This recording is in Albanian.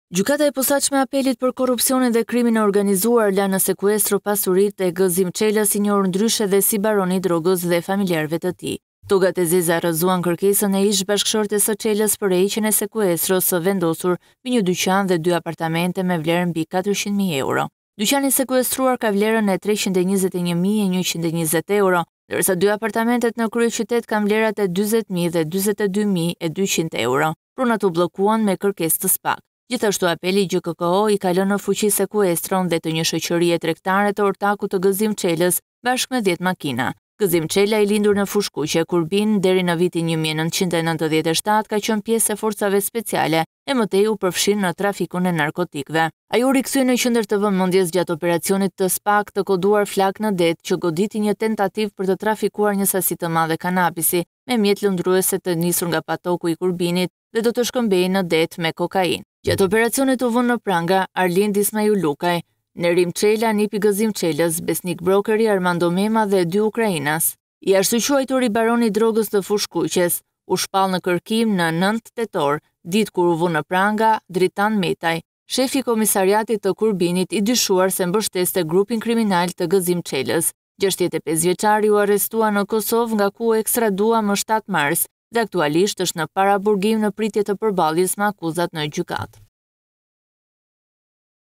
Gjykata e posaçme e apelit për korrupsionin dhe krimin e organizuar la në sekuestro pasuritë e Gëzim Çelës, i njohur ndryshe dhe si baroni i drogës, dhe familjarëve të tij. Togat e zeza rrëzuan kërkesën e ish bashkëshortes së Çelës për heqjen e sekuestros së vendosur mbi një dyqan dhe 2 apartamente me vlerë mbi 400.000 euro. Dyqani sekuestruar ka vlerën e 321.120 euro, ndërsa 2 apartamentet në kryeqytet kanë vlerat e 40.000 dhe 42.200 euro. Pronat u bllokuan me kërkesë të SPAK. Gjithashtu apeli GKKO i ka lënë në fuqi sekuestron dhe të një shoqërie tregtare të ortakut të Gëzim Çelës bashkë me 10 makina. Gëzim Çela, i lindur në Fushkuqe, Kurbin, deri në vitin 1997 ka qenë pjesë e forcave speciale e mëtej u përfshin në trafikun e narkotikëve. Ai u rikthye në qendër të vëmendjes gjatë operacionit të SPAK të koduar flak në det, që goditi një tentativë për të trafikuar një sasi të madhe kanabisi me mjet lëndruese të nisur nga patoku i Kurbinit dhe do të shkëmbejë në det me kokainë. Gjatë operacionit u vënë në pranga Arlind Ismail Lukaj, Nerim Çela, nipi Gëzim Çelës, Besnik Brokeri, Armando Mema dhe 2 ukrainas. I arsyquajtur i baroni i drogës të Fushkuqes u shpall në kërkim në 9 tetor, ditë kur u vënë në pranga Dritan Metaj, shefi i komisariatit të Kurbinit, i dyshuar se mbështeste grupin kriminal të Gëzim Çelës. 65 vjeçari u arrestua në Kosovë, nga ku u ekstradua më 7 mars dhe aktualisht është në paraburgim në pritje të përballjes me akuzat në gjykatë.